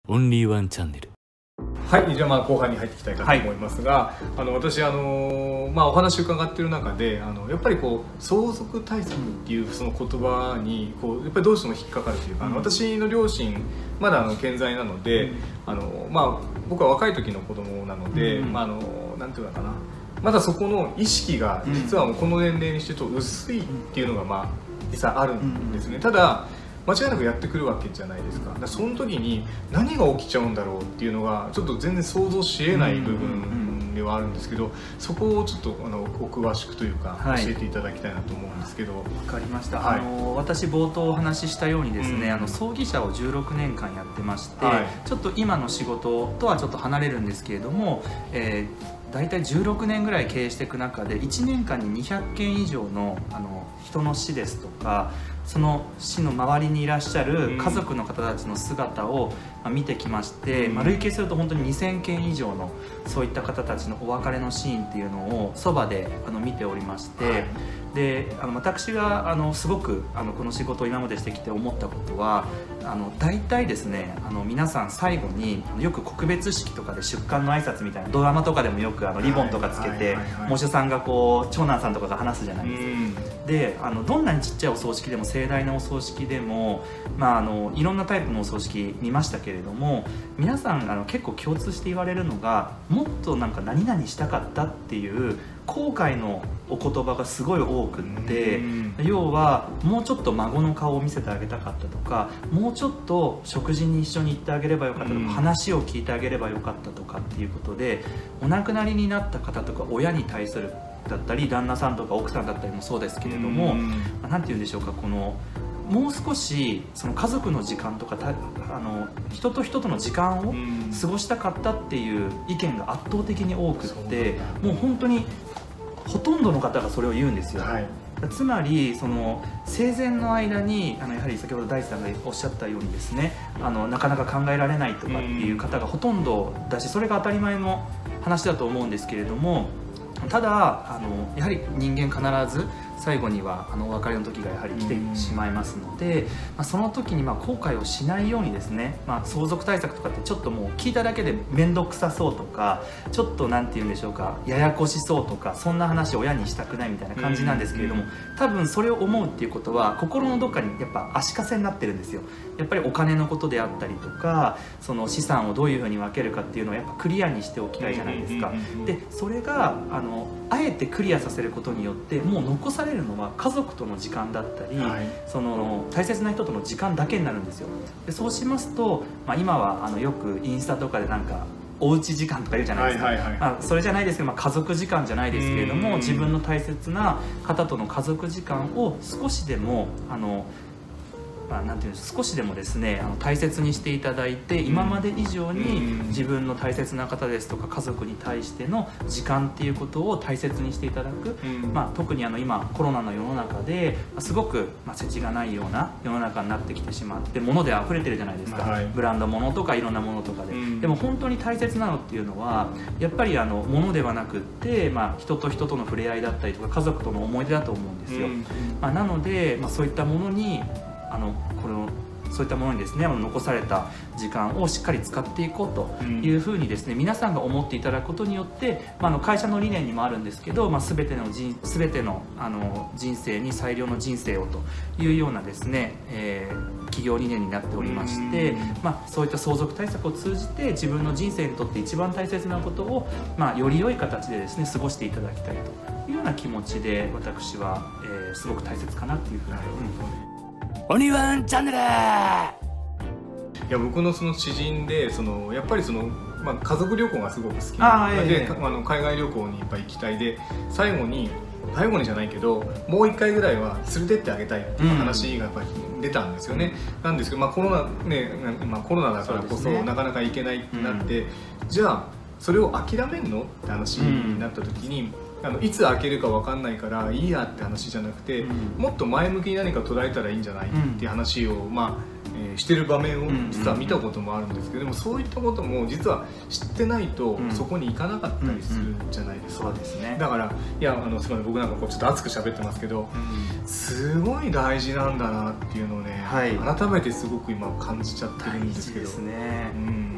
オンリーワンチャンネル。 はい、じゃあ後半に入っていきたいかと思いますが、私お話を伺っている中でやっぱり相続対策っていうその言葉にやっぱりどうしても引っかかるというか、私の両親まだ健在なので、僕は若い時の子供なので、なんていうのかな、まだそこの意識が実はもうこの年齢にしてると薄いっていうのが実際あるんですね。ただ間違いなくやってくるわけじゃないですか。だからその時に何が起きちゃうんだろうっていうのがちょっと全然想像しえない部分ではあるんですけど、そこをちょっとお詳しくというか教えていただきたいなと思うんですけど。 わかりました。私冒頭お話ししたようにですね、葬儀社を16年間やってまして、ちょっと今の仕事とはちょっと離れるんですけれども、大体16年ぐらい経営していく中で1年間に200件以上の人の死ですとか、その死の周りにいらっしゃる家族の方たちの姿を見てきまして、累計すると本当に2000件以上のそういった方たちのお別れのシーンっていうのをそばで見ておりまして、で私がすごくこの仕事を今までしてきて思ったことは、大体ですね皆さん最後によく告別式とかで出棺の挨拶みたいな、ドラマとかでもよくリボンとかつけて喪主さんが長男さんとかが話すじゃないですか。でどんなにちっちゃいお葬式でも盛大なお葬式でも、いろんなタイプのお葬式見ましたけれども、皆さん結構共通して言われるのが、もっと何々したかったっていう後悔のお言葉がすごい多くって、要はもうちょっと孫の顔を見せてあげたかったとか、もうちょっと食事に一緒に行ってあげればよかったとか、話を聞いてあげればよかったとかっていうことで、お亡くなりになった方とか親に対するだったり旦那さんとか奥さんだったりもそうですけれども、何て言うんでしょうか、もう少しその家族の時間とか人と人との時間を過ごしたかったっていう意見が圧倒的に多くって、もう本当にほとんどの方がそれを言うんですよ。つまり生前の間にやはり先ほど大地さんがおっしゃったようにですね、なかなか考えられないとかっていう方がほとんどだし、それが当たり前の話だと思うんですけれども、ただやはり人間必ず最後にはお別れの時がやはり来てしまいますので、その時に後悔をしないようにですね、相続対策とかってちょっともう聞いただけで面倒くさそうとか、ちょっと何て言うんでしょうか、ややこしそうとか、そんな話を親にしたくないみたいな感じなんですけれども、多分それを思うっていうことは心のどっかにやっぱ足かせになってるんですよ。やっぱりお金のことであったりとか、その資産をどういうふうに分けるかっていうのをやっぱクリアにしておきたいじゃないですか。でそれがあえてクリアさせることによって、もう残されるのは家族との時間だったり、その大切な人との時間だけになるんですよ。でそうしますと、今はよくインスタとかでおうち時間とか言うじゃないですか。それじゃないですけど、家族時間じゃないですけれども、自分の大切な方との家族時間を少しでもなんていうんです、少しでもですね大切にしていただいて、今まで以上に自分の大切な方ですとか家族に対しての時間っていうことを大切にしていただく、特に今コロナの世の中ですごく世知がないような世の中になってきてしまって、物で溢れてるじゃないですか、ブランド物とかいろんなものとかで。でも本当に大切なのっていうのはやっぱり物ではなくって、人と人との触れ合いだったりとか家族との思い出だと思うんですよ。なので、そういったものにそういったものにですね残された時間をしっかり使っていこうというふうにですね、皆さんが思っていただくことによって、会社の理念にもあるんですけど、全ての人生に最良の人生をというようなですね、企業理念になっておりまして、そういった相続対策を通じて自分の人生にとって一番大切なことを、より良い形でですね過ごしていただきたいというような気持ちで、私は、すごく大切かなっていうふうに思います。 オンリーワンチャンネル。いや、僕のその知人でやっぱり家族旅行がすごく好きで、海外旅行にいっぱい行きたいで、最後にじゃないけどもう1回ぐらいは連れてってあげたいっていう話がやっぱり出たんですよね。なんですけど、コロナだからこそなかなか行けないってなって、じゃあそれを諦めんのって話になった時に、いつ開けるか分かんないからいいやって話じゃなくて、もっと前向きに何か捉えたらいいんじゃないっていう話をしてる場面を実は見たこともあるんですけども、そういったことも実は知ってないとそこに行かなかったりするんじゃないですか。 そうですね。 だからすみません、僕なんかちょっと熱く喋ってますけど、すごい大事なんだなっていうのをね、改めてすごく今感じちゃってるんですけど。 大事ですね。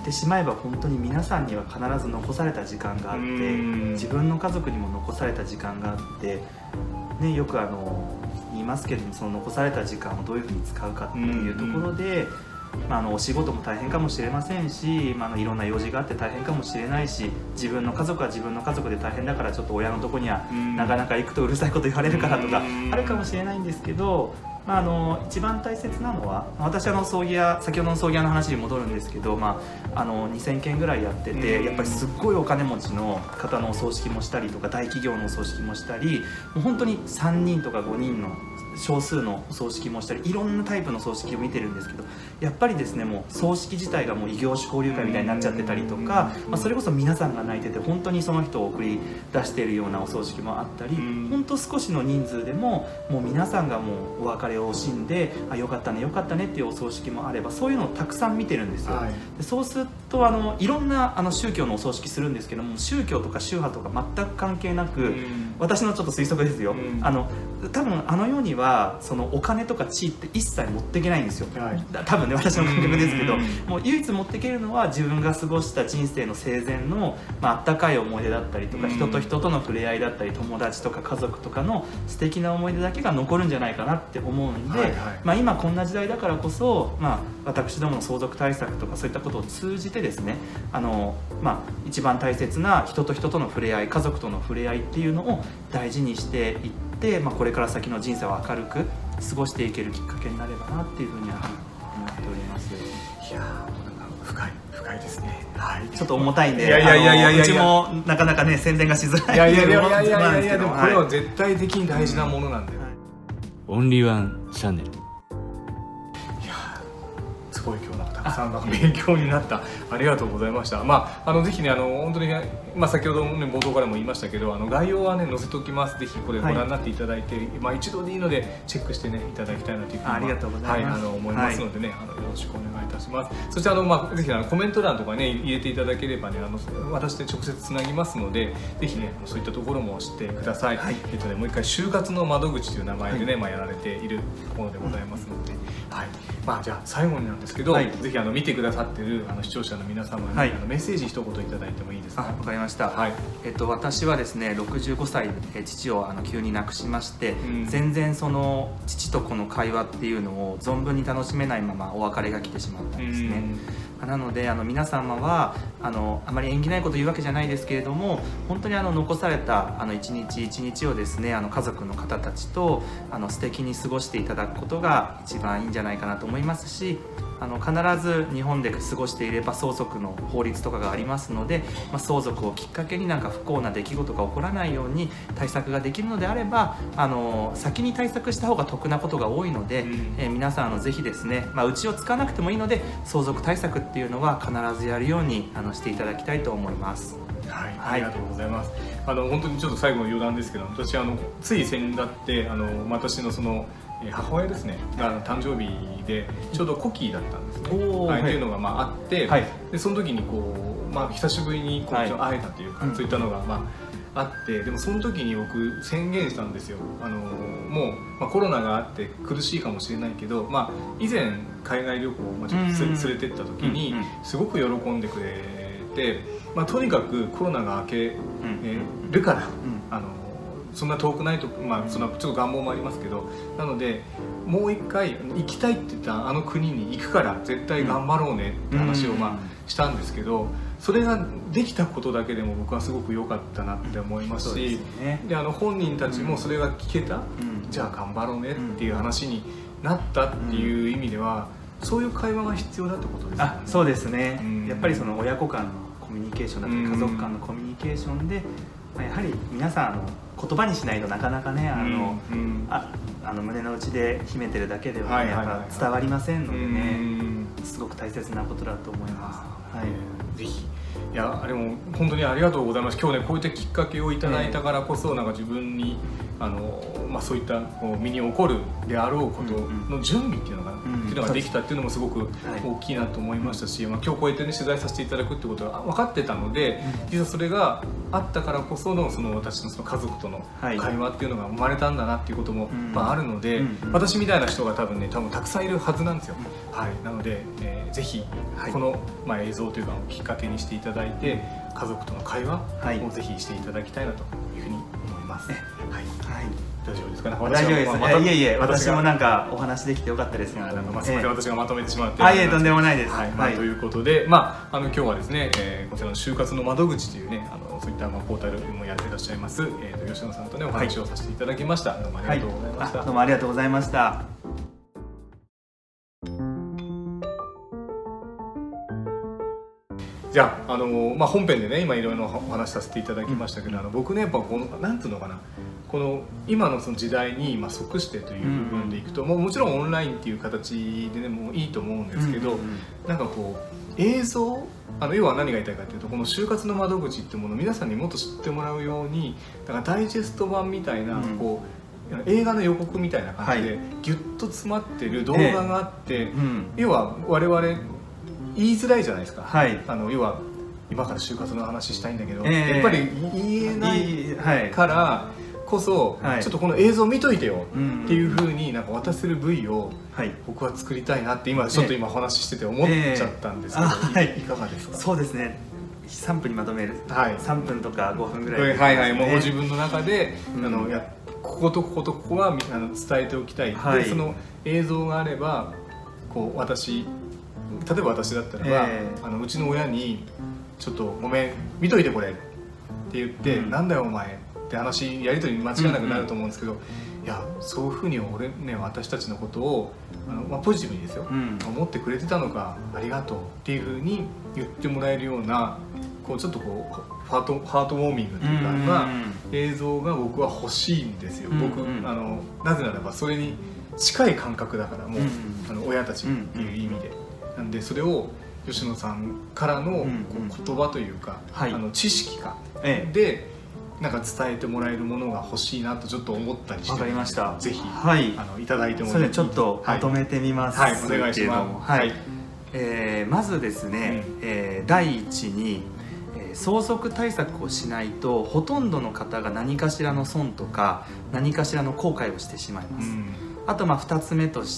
ってしまえば本当に皆さんには必ず残された時間があって、自分の家族にも残された時間があって、ね、よく言いますけれども、その残された時間をどういうふうに使うかっていうところで、お仕事も大変かもしれませんし、いろんな用事があって大変かもしれないし、自分の家族は自分の家族で大変だからちょっと親のとこにはなかなか行くとうるさいこと言われるからとかあるかもしれないんですけど、一番大切なのは、私葬儀屋、先ほどの葬儀屋の話に戻るんですけど、2000件ぐらいやってて、やっぱりすっごいお金持ちの方のお葬式もしたりとか、大企業のお葬式もしたり、もう本当に3人とか5人の少数のお葬式もしたり、いろんなタイプの葬式を見てるんですけど、やっぱりですね、もう葬式自体がもう異業種交流会みたいになっちゃってたりとか、それこそ皆さんが泣いてて本当にその人を送り出しているようなお葬式もあったり、本当少しの人数でももう皆さんがもうお別れを惜しんで、よかったねよかったねっていうお葬式もあれば、そういうのをたくさん見てるんですよ。でそうするといろんな宗教のお葬式するんですけども、宗教とか宗派とか全く関係なく、私のちょっと推測ですよ、多分世にはそのお金とか地位って一切持っていけないんですよ、多分ね、私の感覚ですけど、もう唯一持っていけるのは自分が過ごした人生の生前の、あったかい思い出だったりとか、人と人との触れ合いだったり、友達とか家族とかの素敵な思い出だけが残るんじゃないかなって思うんで、今こんな時代だからこそ、私どもの相続対策とかそういったことを通じてですね、一番大切な人と人との触れ合い、家族との触れ合いっていうのを大事にしていって、これから先の人生を明るく過ごしていけるきっかけになればなっていうふうには思っております。 いやー、深いですね。 ちょっと重たいんで、 うちもなかなかね宣伝がしづらい。 でもこれは絶対的に大事なものなんで。 オンリーワンチャンネル。 すごい今日たくさん勉強になった。ありがとうございました。ぜひね、本当に先ほどね冒頭からも言いましたけど、概要はね載せておきます。ぜひこれご覧になっていただいて、一度でいいのでチェックしてねいただきたいなというふうに思いますのでね、よろしくお願いいたします。そしてぜひコメント欄とかね入れていただければね、私で直接つなぎますので、ぜひねそういったところも知ってください。もう一回就活の窓口という名前でねやられているものでございますので、じゃあ最後になんですけど、ぜひ見てくださっている視聴者の皆様にメッセージ一言いただいてもいいですか。 わかりました。私はですね65歳で父を急に亡くしまして、全然その父と子の会話っていうのを存分に楽しめないままお別れが来てしまったんですね。なので皆様はあまり縁起ないこと言うわけじゃないですけれども、本当に残された一日一日をですね家族の方たちと素敵に過ごしていただくことが一番いいんじゃないかなと思いますし、必ず日本で過ごしていれば相続の法律とかがありますので、相続をきっかけに不幸な出来事が起こらないように対策ができるのであれば先に対策した方が得なことが多いので、皆さんぜひですね、うちを使わなくてもいいので相続対策っていうのは必ずやるようにしていただきたいと思います。 ありがとうございます。本当にちょっと最後の余談ですけど、私つい先だって私のその母親ですねが誕生日でちょうど古希だったんですね。っていうのがあって、でその時に久しぶりに会えたというか、そういったのがあって、でもその時に僕宣言したんですよ。もう、コロナがあって苦しいかもしれないけど、以前海外旅行をちょっと連れてった時にすごく喜んでくれて、とにかくコロナが明けるから、そんな遠くないと、そんなちょっと願望もありますけど、なのでもう一回行きたいって言った国に行くから絶対頑張ろうねって話をしたんですけど、それができたことだけでも僕はすごく良かったなって思いますし、で本人たちもそれが聞けた、じゃあ頑張ろうねっていう話になったっていう意味では、そういう会話が必要だってことですよね。 そうですね、やっぱりその親子間のコミュニケーションだったり家族間のコミュニケーションで、やはり皆さん言葉にしないとなかなかね胸の内で秘めてるだけでは、やっぱ伝わりませんのでね、すごく大切なことだと思います。 ぜひいやあれも本当にありがとうございます。今日ねこういったきっかけをいただいたからこそ、なんか自分にそういったこう身に起こるであろうことの準備っていうのができたっていうのもすごく大きいなと思いましたし、今日こうやってね取材させていただくってことが分かってたので、実はそれがあったからこその私のその家族との会話っていうのが生まれたんだなっていうこともあるので、私みたいな人が多分たくさんいるはずなんですよ。はい、なので、ぜひこの、映像というかをきっかけにしていただいて、家族との会話をぜひしていただきたいなというふうに思います。はい、大丈夫ですかね。 大丈夫です。いえいえ、私もなんかお話できてよかったです。すみません、私がまとめてしまって。 いえ、とんでもないです。 ということで、今日はですね、こちらの就活の窓口というね、そういったポータルもやっていらっしゃいます、吉野さんとねお話をさせていただきました。どうもありがとうございました。 どうもありがとうございました。 じゃあ、本編でね今いろいろお話しさせていただきましたけど、僕ねやっぱこのなんていうのかな、この今のその時代に即してという部分でいくと、もちろんオンラインっていう形でねもういいと思うんですけど、なんかこう映像、要は何が言いたいかというと、この就活の窓口っていうものを皆さんにもっと知ってもらうように、だからダイジェスト版みたいな、こう映画の予告みたいな感じでギュッと詰まってる動画があって、要は我々言いづらいじゃないですか。要は今から就活の話したいんだけど、やっぱり言えないからこそ、ちょっとこの映像見といてよっていうふうになんか渡せる V を僕は作りたいなって今ちょっと今お話ししてて思っちゃったんですけど、いかがですか？ そうですね、3分にまとめる、3分とか5分ぐらい、 もうご自分の中でこことこことここは伝えておきたい、でその映像があればこう例えば私だったらば、うちの親に「ちょっとごめん見といてこれ」って言って「なんだよお前」って話やり取り間違いなくなると思うんですけど、いやそういうふうに私たちのことをポジティブにですよ、思ってくれてたのかありがとうっていうふうに言ってもらえるような、こうちょっとこうハートウォーミングというか映像が僕は欲しいんですよ。僕なぜならばそれに近い感覚だから、もう親たちっていう意味で。なんでそれを吉野さんからの言葉というか、知識かでなんか伝えてもらえるものが欲しいなとちょっと思ったりして、 わかりました。 ぜひいただいてもいい？ それちょっとまとめてみます。 お願いします。 まずですね、第一に相続対策をしないとほとんどの方が何かしらの損とか何かしらの後悔をしてしまいます。あと2つ目として、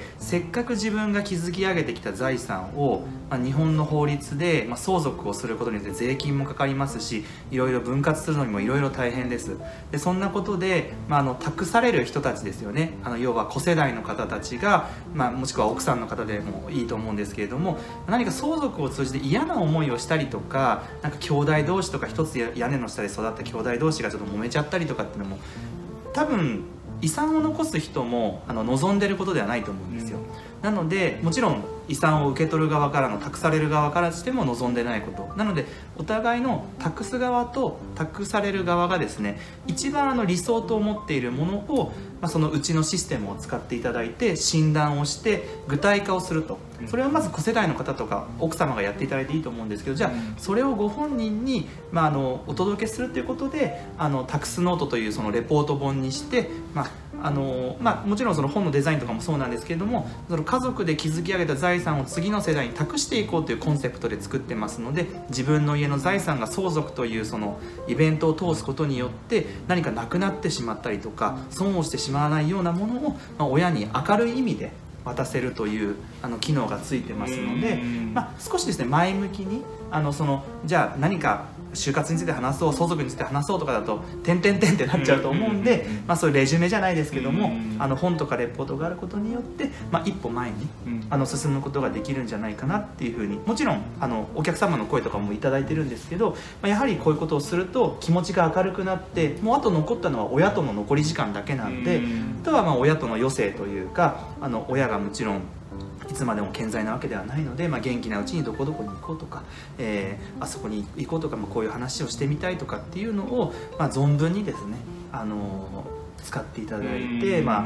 せっかく自分が築き上げてきた財産を、日本の法律で、相続をすることによって税金もかかりますし、いろいろ分割するのにもいろいろ大変です。でそんなことで、託される人たちですよね。要は子世代の方たちが、もしくは奥さんの方でもいいと思うんですけれども、何か相続を通じて嫌な思いをしたりとか、なんか兄弟同士とか一つ屋根の下で育った兄弟同士がちょっと揉めちゃったりとかっていうのも多分遺産を残す人も望んでることではないと思うんですよ。なのでもちろん遺産を受け取る側からの託される側からしても望んでないことなので、お互いの託す側と託される側がですね、一番理想と思っているものを、そのうちのシステムを使っていただいて診断をして具体化をすると。それはまず子世代の方とか奥様がやっていただいていいと思うんですけど、じゃあそれをご本人に、お届けするということでタクスノートというそのレポート本にして、もちろんその本のデザインとかもそうなんですけれども、その家族で築き上げた財産を次の世代に託していこうというコンセプトで作ってますので、自分の家の財産が相続というそのイベントを通すことによって何かなくなってしまったりとか損をしてしまわないようなものを、親に明るい意味で渡せるという機能がついてますので、少しですね前向きにじゃあ何か就活について話そう、相続について話そうとかだと点々点ってなっちゃうと思うんで、そういうレジュメじゃないですけども、本とかレポートがあることによって、一歩前に進むことができるんじゃないかなっていうふうに、もちろんお客様の声とかもいただいてるんですけど、やはりこういうことをすると気持ちが明るくなって、もうあと残ったのは親との残り時間だけなんで、あとは親との余生というか、親がもちろんいつまでも健在なわけではないので、元気なうちにどこどこに行こうとか、あそこに行こうとか、こういう話をしてみたいとかっていうのを、存分にですね使っていただいて、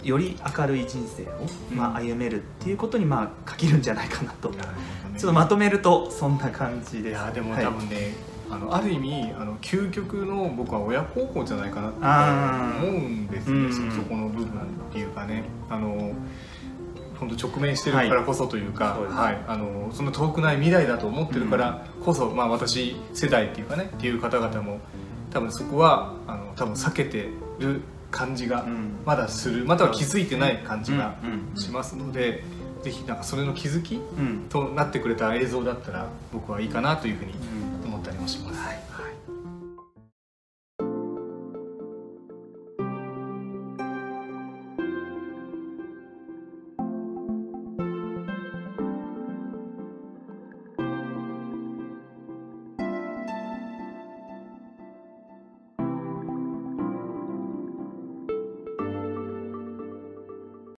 より明るい人生を、歩めるっていうことに限るんじゃないかなと、ちょっとまとめるとそんな感じです。 いやでも多分ね、ある意味究極の僕は親孝行じゃないかなって思うんですね、そこの部分っていうかね、本当直面してるからこそというか、そんな遠くない未来だと思ってるからこそ、私世代っていうかねっていう方々も多分そこは多分避けてる感じがまだする、または気づいてない感じがしますので、ぜひなんかそれの気づきとなってくれた映像だったら僕はいいかなというふうに思ったりもします。